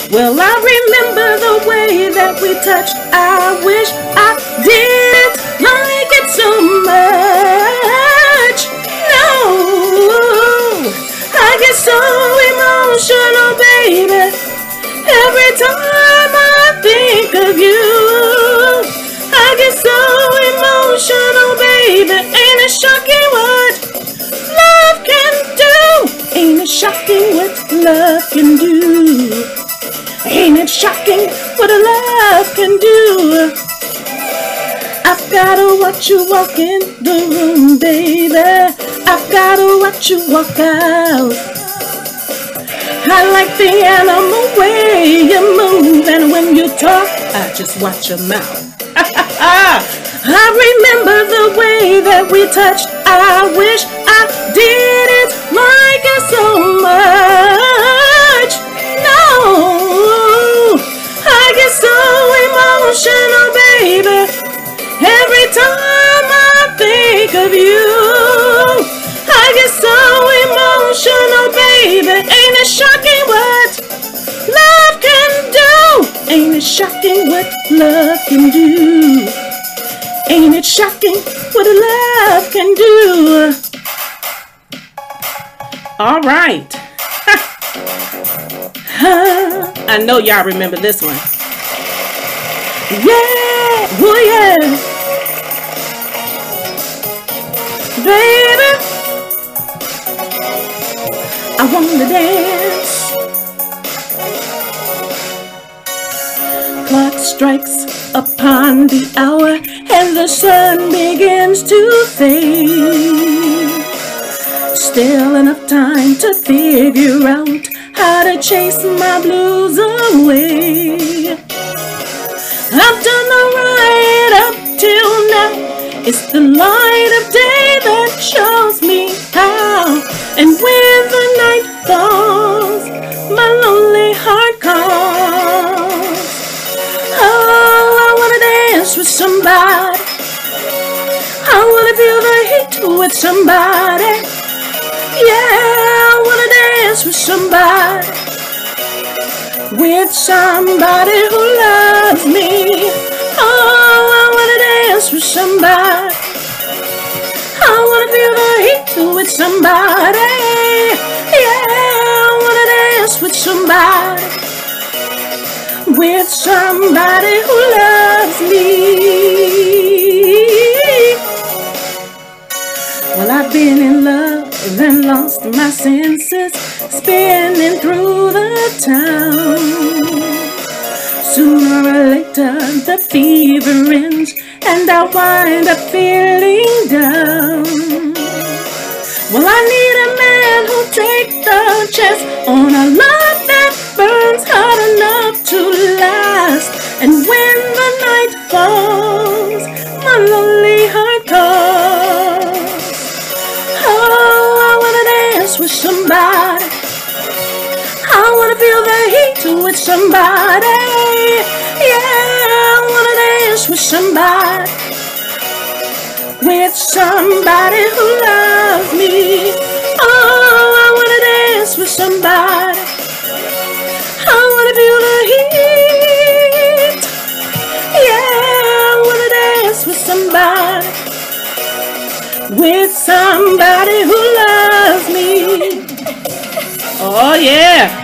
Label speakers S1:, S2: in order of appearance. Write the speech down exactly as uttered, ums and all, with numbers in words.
S1: Well, I remember the way that we touched. I wish I didn't like it so much. No, I get so emotional, baby, every time I think of you. I get so emotional, baby. Ain't it shocking what love can do? Ain't it shocking what love can do? Ain't it shocking what a love can do? I've gotta watch you walk in the room, baby. I've gotta watch you walk out. I like the animal way you move, and when you talk, I just watch your mouth. I remember the way that we touched. I wish I didn't like it so much. No, I get so emotional, baby, every time I think of you. I get so emotional, baby. Ain't it shocking what love can do? Ain't it shocking what love can do? Ain't it shocking what a love can do? All right. I know y'all remember this one. Yeah, oh yeah. Baby, I wanna dance. Clock strikes upon the hour and the sun begins to fade. Still enough time to figure out how to chase my blues away. I've done alright up till now. It's the light of day that shows me how. And when the night falls, my lonely heart calls. Oh, I wanna dance with somebody. I wanna feel the heat with somebody. Yeah, I wanna dance with somebody. With somebody who loves me. Oh, I wanna dance with somebody. I wanna feel the heat with somebody. Yeah, I wanna dance with somebody. With somebody who loves me. Well, I've been in love and lost my senses, spinning through the town. Sooner or later the fever ends and I wind up feeling down. Well, I need a man who'll take the chance on a love that burns hot enough to last. And when the night falls, my lonely heart calls. Oh, I wanna dance with somebody. I wanna feel the heat with somebody. Yeah, I wanna dance with somebody. With somebody who loves me. Oh, I wanna dance with somebody. I wanna feel the heat. Yeah, I wanna dance with somebody. With somebody who loves me. Oh yeah.